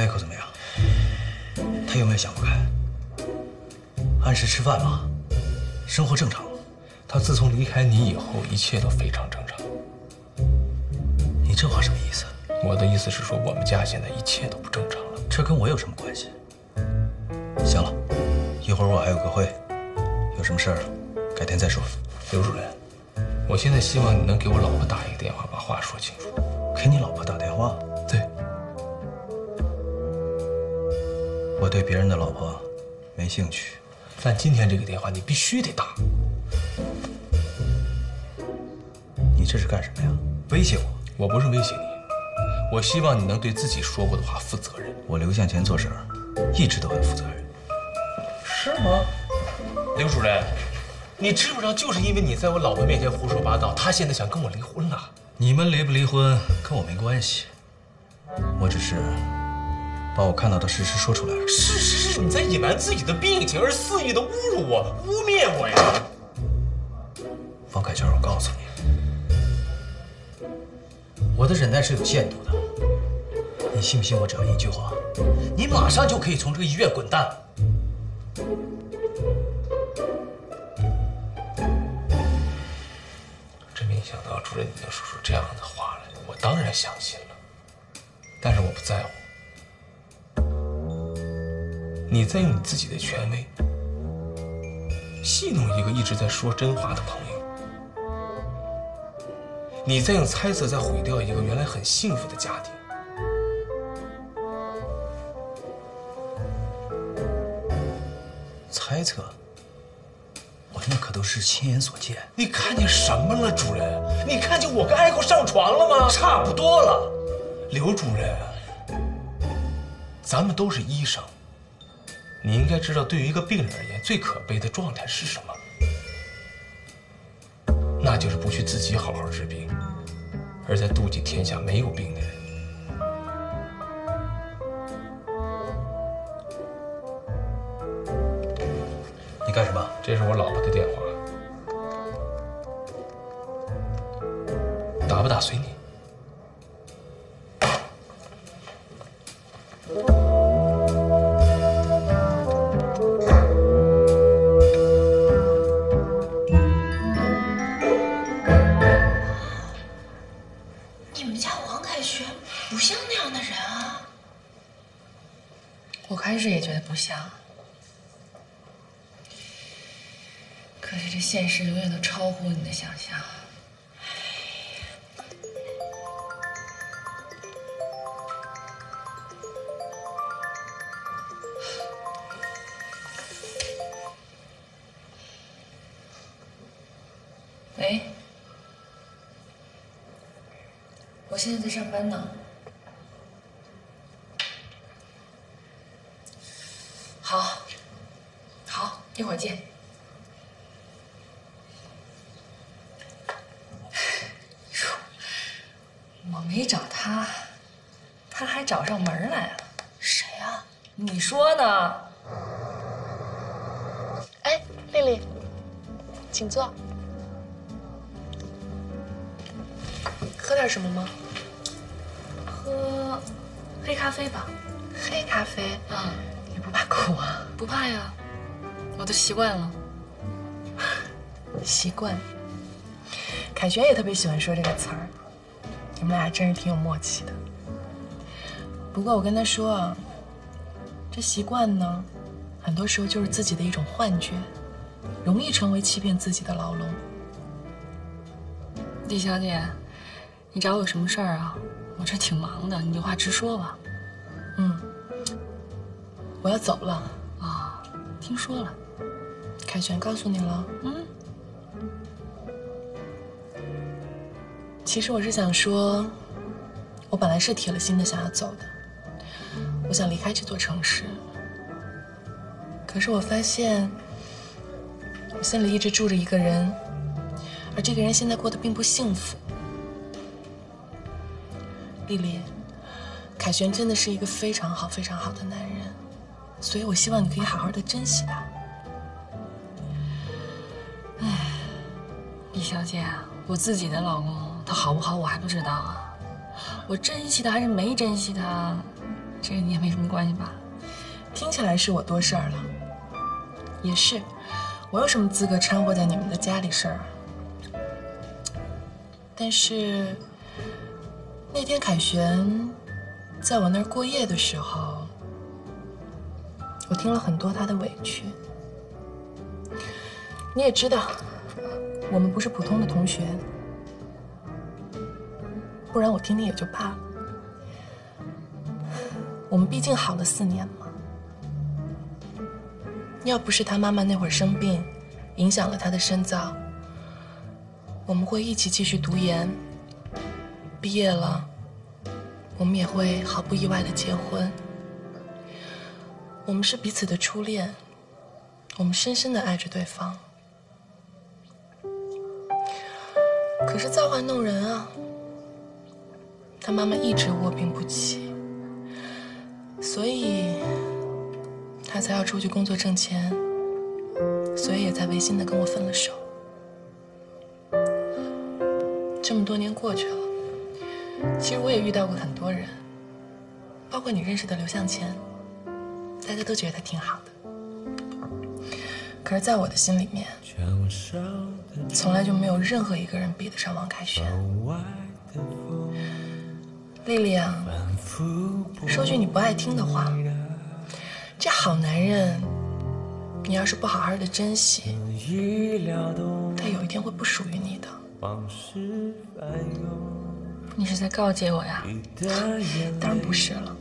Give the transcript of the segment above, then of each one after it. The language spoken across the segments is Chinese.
Echo 怎么样？他有没有想不开？按时吃饭吗？生活正常吗？ 他自从离开你以后，一切都非常正常。 你这话什么意思？ 我的意思是说，我们家现在一切都不正常了。 这跟我有什么关系？行了，一会儿我还有个会，有什么事儿改天再说。 刘主任，我现在希望你能给我老婆打一个电话，把话说清楚。 给你老婆打电话？ 对。 我对别人的老婆没兴趣。 但今天这个电话你必须得打。 你这是干什么呀？威胁我？ 我不是威胁你，我希望你能对自己说过的话负责任。 我刘向前做事一直都很负责任。 是吗？刘主任，你知不知道，就是因为你在我老婆面前胡说八道，她现在想跟我离婚了。 你们离不离婚跟我没关系，我只是把我看到的事实说出来了。 事实是你在隐瞒自己的病情，而肆意的侮辱我、污蔑我呀！ 方凯泉，我告诉你，我的忍耐是有限度的。你信不信我只要一句话，你马上就可以从这个医院滚蛋？ 真没想到，主任你能说出这样的话来，我当然相信了，但是我不在乎。你在用你自己的权威戏弄一个一直在说真话的朋友，你在用猜测在毁掉一个原来很幸福的家庭。 猜测？我那可都是亲眼所见。 你看见什么了，主任？你看见我跟Echo上床了吗？ 差不多了。 刘主任，咱们都是医生，你应该知道，对于一个病人而言，最可悲的状态是什么？那就是不去自己好好治病，而在妒忌天下没有病的人。 你干什么？ 这是我老婆的电话，打不打随你。 你们家王凯旋不像那样的人啊！ 我开始也觉得不像，可是这现实永远都超乎你的想象。喂，我现在在上班呢。好，好，一会儿见。我没找他，他还找上门来了。 谁啊？ 你说呢？ 哎，丽丽，请坐。喝点什么吗？ 喝黑咖啡吧。 黑咖啡啊？你不怕苦啊？ 不怕呀，我都习惯了。 习惯。凯旋也特别喜欢说这个词儿，你们俩真是挺有默契的。不过我跟他说啊，这习惯呢，很多时候就是自己的一种幻觉，容易成为欺骗自己的牢笼。 李小姐，你找我有什么事儿啊？我这挺忙的，你有话直说吧。 我要走了啊，听说了。 凯旋告诉你了？其实我是想说，我本来是铁了心的想要走的，我想离开这座城市。可是我发现，我心里一直住着一个人，而这个人现在过得并不幸福。丽丽，凯旋真的是一个非常好、非常好的男人，所以我希望你可以好好的珍惜他。 李小姐，我自己的老公他好不好我还不知道啊，我珍惜他还是没珍惜他， 这你也没什么关系吧？ 听起来是我多事儿了，也是，我有什么资格掺和在你们的家里事儿？但是那天凯旋在我那儿过夜的时候，我听了很多他的委屈。你也知道，我们不是普通的同学，不然我听听也就罢了。我们毕竟好了4年嘛，要不是他妈妈那会儿生病，影响了他的深造，我们会一起继续读研，毕业了，我们也会毫不意外的结婚。我们是彼此的初恋，我们深深的爱着对方。可是造化弄人啊，他妈妈一直卧病不起，所以他才要出去工作挣钱，所以也才违心的跟我分了手。这么多年过去了，其实我也遇到过很多人，包括你认识的刘向前，大家都觉得他挺好的。可是在我的心里面，从来就没有任何一个人比得上王凯旋。丽丽啊，说句你不爱听的话，这好男人，你要是不好好的珍惜，他有一天会不属于你的。 你是在告诫我呀？ 当然不是了，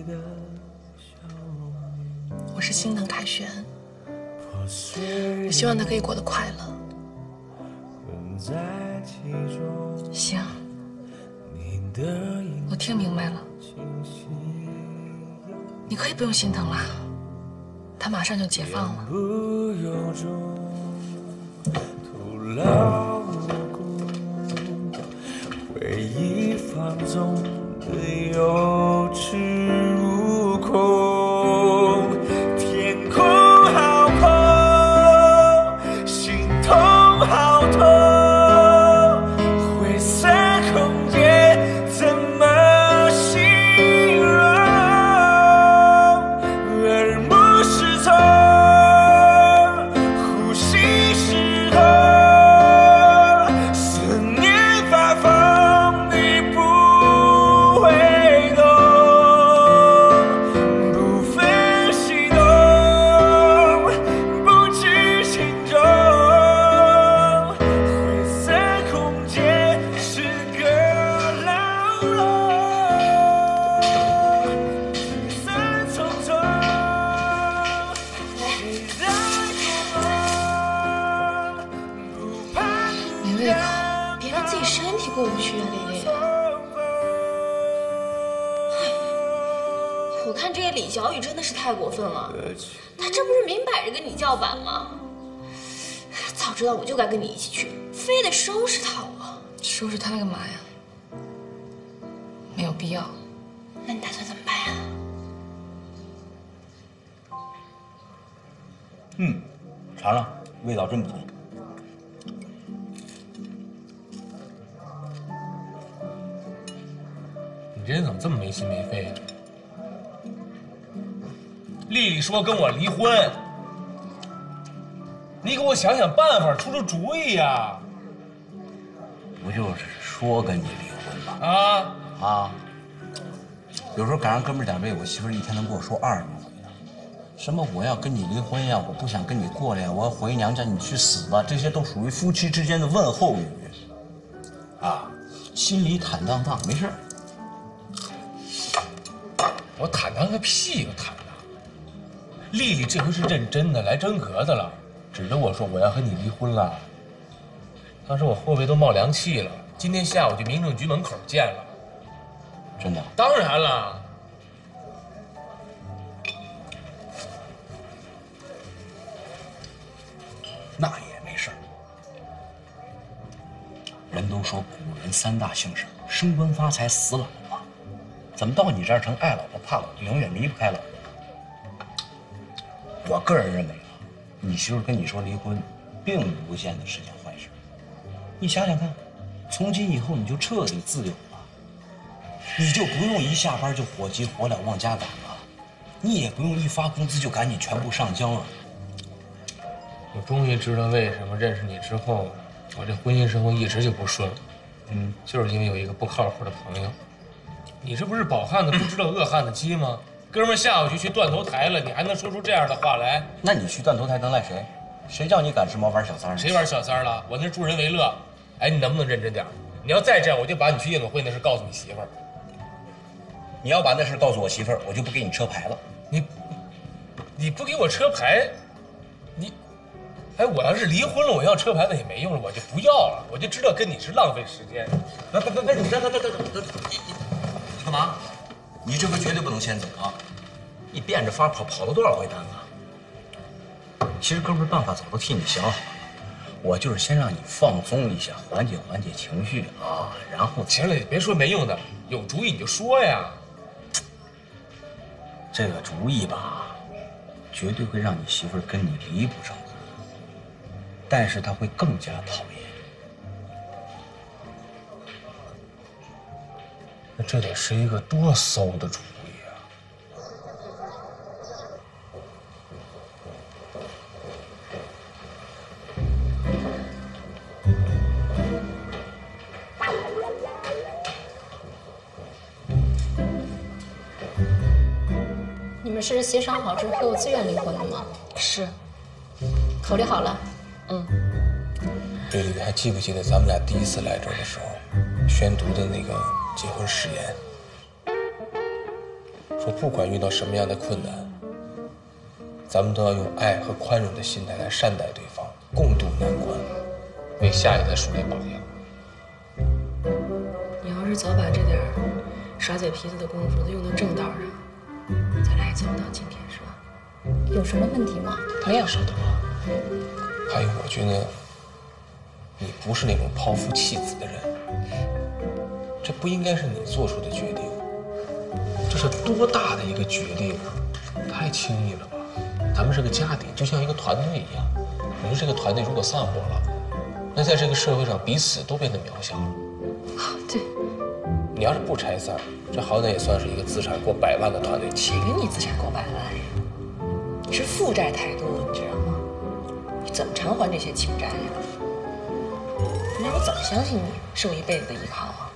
我是心疼凯旋，我希望他可以过得快乐。 行，我听明白了，你可以不用心疼了，他马上就解放了。 回忆放纵的有恃无恐，天空好空，心痛好痛，灰色空间怎么形容？耳目失聪，呼吸失控，思念发疯，你不会懂，不分西东，不知轻重，灰色空间是个牢笼，聚散匆匆，谁在做梦？不怕没胃口，别让自己身体过不去啊，丽丽。我看这个李小雨真的是太过分了，他这不是明摆着跟你叫板吗？早知道我就该跟你一起去，非得收拾他我。 收拾他干嘛呀？没有必要。 那你打算怎么办呀？ 尝尝，味道真不错。 你这人怎么这么没心没肺啊？丽丽说跟我离婚，你给我想想办法，出出主意呀！ 不就是说跟你离婚吗？ 啊， 有时候赶上哥们儿点背，我媳妇儿一天能给我说20回呢。什么我要跟你离婚呀，我不想跟你过了呀，我要回娘家，你去死吧，这些都属于夫妻之间的问候语。心里坦荡荡，没事儿。 我坦荡个屁！我坦荡。丽丽这回是认真的，来真格的了，指着我说我要和你离婚了。当时我后背都冒凉气了。今天下午就民政局门口见了。 真的？ 当然了。 那也没事儿。人都说古人3大幸事：升官发财、死老婆。怎么到你这儿成爱老婆怕老婆，永远离不开老婆？我个人认为啊，你媳妇跟你说离婚，并不见得是件坏事。你想想看，从今以后你就彻底自由了。 你就不用一下班就火急火燎往家赶了，你也不用一发工资就赶紧全部上交了。 我终于知道为什么认识你之后，我这婚姻生活一直就不顺。就是因为有一个不靠谱的朋友。你这不是饱汉子不知道饿汉子饥吗？哥们下午就去断头台了，你还能说出这样的话来？ 那你去断头台能赖谁？谁叫你赶时髦玩小三儿呢？ 谁玩小三儿了？我那是助人为乐。哎，你能不能认真点？你要再这样，我就把你去夜总会那事告诉你媳妇儿。 你要把那事告诉我媳妇儿，我就不给你车牌了。 你不给我车牌，哎，我要是离婚了，我要车牌那也没用了，我就不要了，我就知道跟你是浪费时间。 别，你干嘛？你这回绝对不能先走啊！你变着法跑了多少回单啊？其实哥们儿办法早都替你想好了，我就是先让你放松一下，缓解情绪啊，然后行了，别说没用的，有主意你就说呀。 这个主意吧，绝对会让你媳妇儿跟你离不成婚，但是她会更加讨厌。 那这得是一个多馊的主意啊！ 你们是协商好之后自愿离婚的吗？ 是， 口里好了。 对，你还记不记得咱们俩第一次来这儿的时候，宣读的那个结婚誓言？说不管遇到什么样的困难，咱们都要用爱和宽容的心态来善待对方，共度难关，为下一代树立榜样。 你要是早把这点耍嘴皮子的功夫都用到正道上，咱俩也走不到今天，是吧？ 有什么问题吗？ 没有。 说的话。还有，我觉得你不是那种抛夫弃子的人，这不应该是你做出的决定。这是多大的一个决定啊！太轻易了吧？咱们是个家庭，就像一个团队一样。你说这个团队如果散伙了，那在这个社会上彼此都变得渺小了。 对， 你要是不拆散，这好歹也算是一个资产过100万的团队。 谁跟你资产过100万呀？你是负债太多，你知道吗？你怎么偿还这些情债呀？你让我怎么相信你是我一辈子的依靠啊？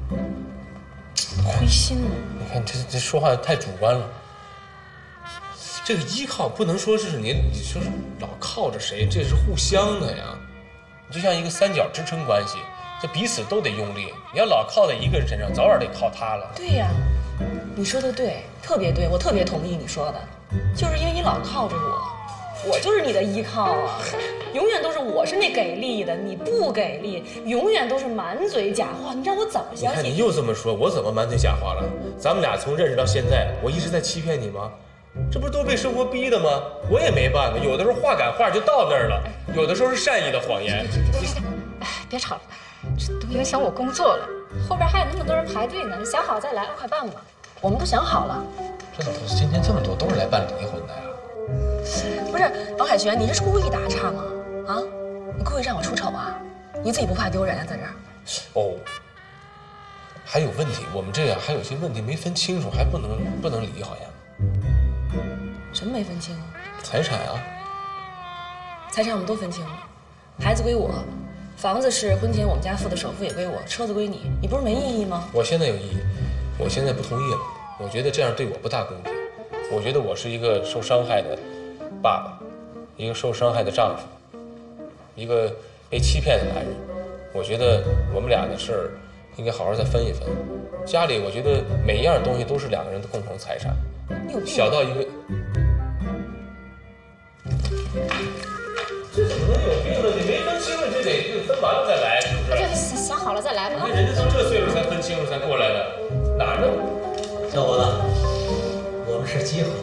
亏心了。 你看这说话太主观了。这个依靠不能说是你说是老靠着谁，这是互相的呀。你就像一个三角支撑关系，这彼此都得用力。你要老靠在一个人身上，早晚得靠他了。 对呀，你说的对，特别对，我特别同意你说的，就是因为你老靠着我就是你的依靠啊，永远都是我是那给力的，你不给力，永远都是满嘴假话，你让我怎么相信？ 你看你又这么说，我怎么满嘴假话了？咱们俩从认识到现在，我一直在欺骗你吗？这不是都被生活逼的吗？我也没办法，有的时候话赶话就到那儿了，有的时候是善意的谎言。 哎，别吵了，这都影响我工作了。后边还有那么多人排队呢，你想好再来，快办吧。 我们都想好了。 这怎么今天这么多都是来办理离婚的呀？ 不是王海泉，你这是故意打岔吗？啊，你故意让我出丑啊？你自己不怕丢人啊，在这儿？ 哦，还有问题，我们这样还有些问题没分清楚，还不能离，好像。 什么没分清啊？ 财产啊， 财产我们都分清了，孩子归我，房子是婚前我们家付的首付也归我，车子归你，你不是没意义吗？ 我现在有异议，我现在不同意了，我觉得这样对我不大公平。我觉得我是一个受伤害的爸爸，一个受伤害的丈夫，一个被欺骗的男人。我觉得我们俩的事儿应该好好再分一分。家里我觉得每一样东西都是2个人的共同财产，小到一个。这怎么能有病呢？你没分清楚就得分完了再来，是不是？ 想好了再来吧。 你看人家都这岁数才分清楚才过来的，哪儿呢？ 小伙子，我们是鸡伙。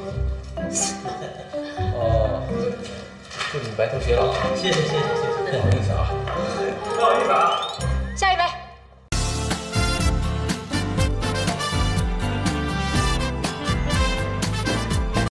哦，祝你白头偕老啊！ 谢谢。 不好意思啊，不好意思啊。